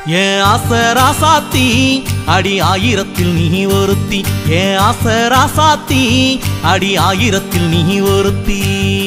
ஏன் ஆசராசாத்தி அடி ஆயிரத்தில் நீ ஒருத்தி ஏன் ஆசராசாத்தி அடி ஆயிரத்தில் நீ ஒருத்தி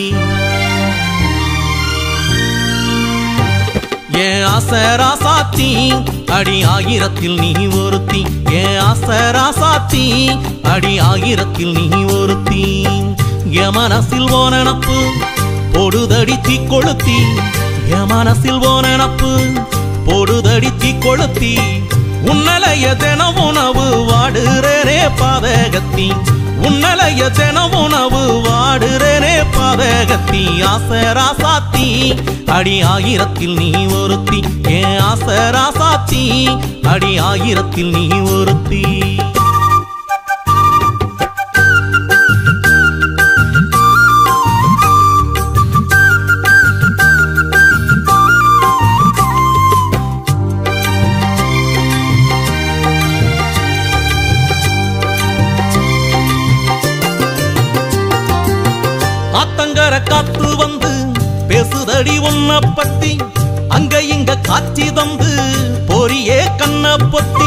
ஏன் ஆசராசாத்தி அடி ஆயிரத்தில் நீ ஒருத்தி ஏன் ஆசராசாத்தி அடி ஆயிரத்தில் நீ ஒருத்தி என் மனசில் ஓ நினப்பு பொடுதடி தீ கொளுத்தி என் மனசில் ஓ நினப்பு பொடுதடி தீ கொளுத்தி உன்னலைய தின உணவு வாடுறேனே பாதகத்தி உன்னலைய தின உணவு வாடுறேனே பாதகத்தி ஆசராசாத்தி அடி ஆயிரத்தில் நீ ஒருத்தி ஏன் ஆசராசாத்தி அடி ஆயிரத்தில் நீ ஒருத்தி காத்து வந்து பேசுதடி உன்ன பத்தி அங்க இங்க காட்சி தந்து பொறியே கண்ண பொத்தி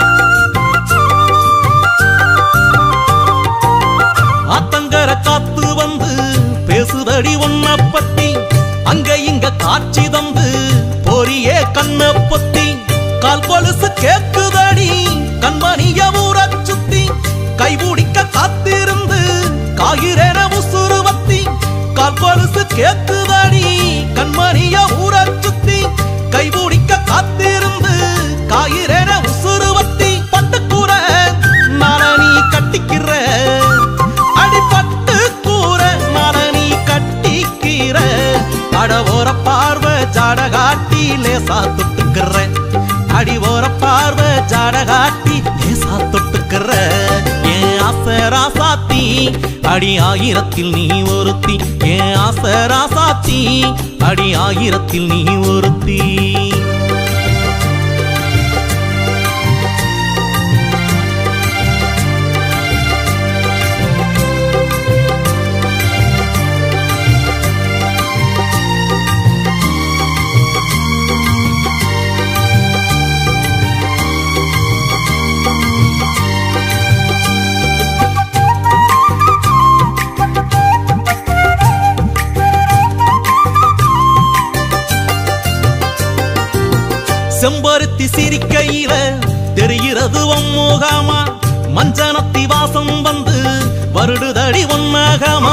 ஆத்தங்கர காத்து வந்து பேசுதடி உன்ன பத்தி அங்க இங்க காட்சி தந்து பொறியே கண்ண பொத்தி கால் கொலுசு கேக்குதடி கண்மணிய ஊர சுத்தி கைபிடிக்க காத்திருந்து காயிரேன உசுருவத்தி கால் கொலுசு கேக்குதடி கண்மணிய ஊர சுத்தி கைபிடிக்க காத்திருந்து காயிரேன உசுருவத்தி பட்டுக்கூற நானி கட்டிக்கிற அடி பட்டுக்கூற நானி கட்டிக்கிற அட ஓர பார்வை ஜாட காட்டி லேசா தொட்டுக்கிற அடி ஓர பார்வை ஜாட காட்டி லேசா தொட்டுக்கிற ஏன் ஆசராசாத்தி அடி ஆயிரத்தில் நீ ஒருத்தி ஏன் ஆசராசாத்தி அடி ஆயிரத்தில் நீ ஒருத்தி செம்பருத்தி சிரிக்கையில தெரிகிறது ஒம்முகமா மஞ்சனத்தி வாசம் வந்து வருடுதடி ஒன்னகமா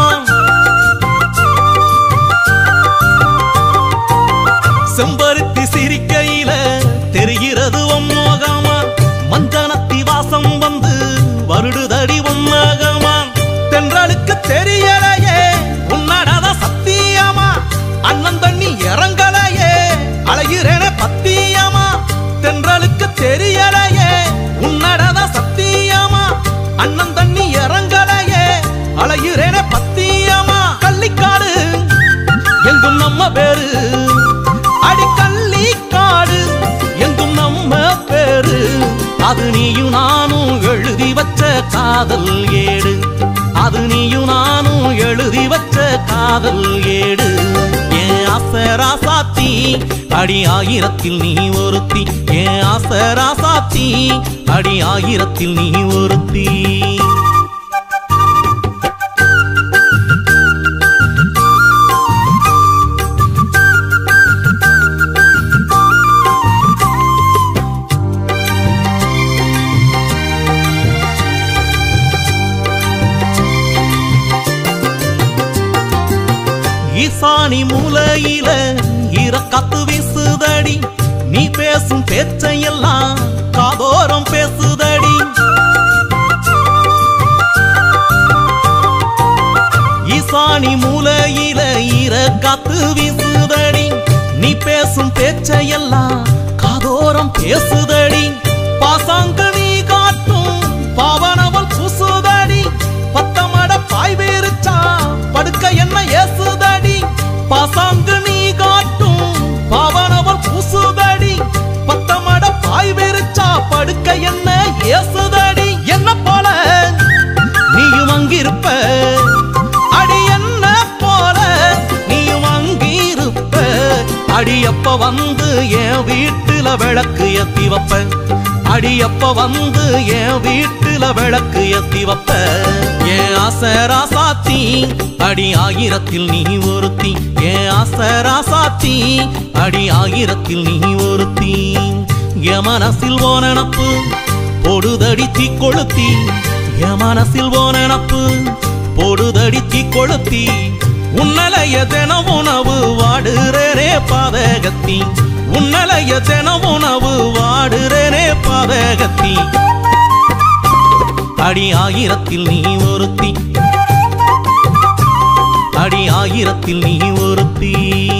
செம்பருத்தி சிரிக்கையில தெரிகிறது ஒம்முகமா மஞ்சனத்தி வாசம் வந்து வருடுதடி ஒன்னகமா தென்றலுக்கு தெரியலையே உன்னடத சத்தியமா அண்ணன் தண்ணி இறங்கலையே அழகிறேன பத்தியமா தென்றலுக்கு தெரியலையே உன்னடத சத்தியமா அண்ணன் தண்ணி இறங்கலையே அழகிறேன பத்தியமா கள்ளிக்காடு எங்கும் நம்ம பேரு அடி கள்ளிக்காடு எங்கும் நம்ம பேரு அது நீயும் நானும் எழுதி வச்ச காதல் ஏடு அது நீயும் நானும் எழுதி வச்ச காதல் ஏடு ஏன் ஆசராசாத்தி அடி ஆயிரத்தில் நீ ஒருத்தி ஏன் ஆசராசாத்தி அடி ஆயிரத்தில் நீ ஒருத்தி ஈசானி மூலையில ஈரக்காத்து வீசுதடி நீ பேசும் பேச்சையெல்லாம் காதோரம் பேசுதடி ஈசானி மூலையில ஈரக்காத்து வீசுதடி நீ பேசும் பேச்சையெல்லாம் காதோரம் பேசுதடி பாசாங்க நீ காட்டும் பாவனவள் பூசுதடி பத்தமட பாய் வேறுச்சா படுக்க என்ன ஏசுதடி பாசாங்கு நீ காட்டும் பாவனவள் பூசுதடி பத்தமட பாய் வெறிச்சா படுக்க என்ன ஏசுதடி என்ன போல நீயும் அங்கிருப்ப அடி என்ன போல நீயும் அங்கிருப்ப அடி எப்ப வந்து என் வீட்டுல வீட்டுல விளக்கு ஏத்தி வைப்ப அடியப்ப வந்து என் வீட்டுல விளக்கு ஏத்தி வைப்ப என் ஆசராசாத்தி அடி ஆயிரத்தில் நீ ஒருத்தி என் ஆசராசாத்தி அடி ஆயிரத்தில் நீ ஒருத்தி என் மனசில் ஓ நினப்பு பொடுதடி தீ கொளுத்தி என் மனசில் ஓ நினப்பு பொடுதடி தீ கொளுத்தி உன்னலைய தினம் உணவு வாடுறேனே பாதகத்தி உன்னலைய தினம் உணவு வாடுறேனே பாதகத்தி அடி ஆயிரத்தில் நீ ஒருத்தி அடி ஆயிரத்தில் நீ ஒருத்தி